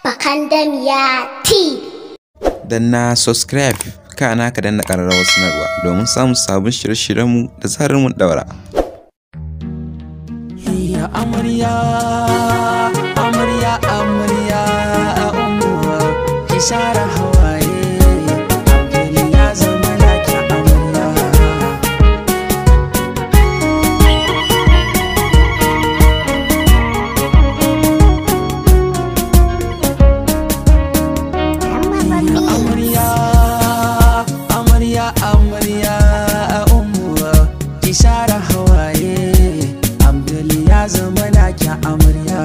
Bakandamiya T. Danna subscribe kana ka danna ƙararrawar sanarwa domin samun sabon shirye-shiryenmu da zarar mun daura. Ya amarya, amarya, amarya, umuwa ki share hawaye, abin ya zama laki amarya. Amarya, amarya, umuwa ki share hawaye, abin ya zama laki amarya.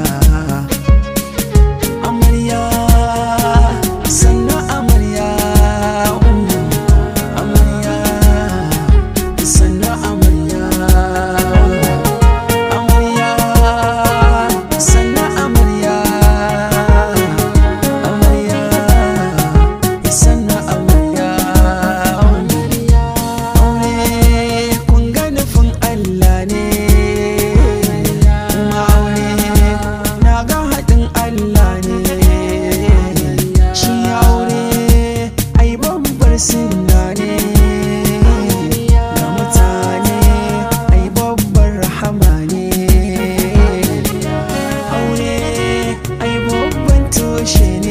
Amarya, sannu amarya, amarya, sannu amarya. Amarya, sannu amarya, amarya, sannu amarya. Aure kun ga nufin Allah ne, kuma aure na ga haɗin Allah ne. Shi aure ai babbar sunna ne, ga mutane ai babbar rahama ne. Aure ai babban tushe ne.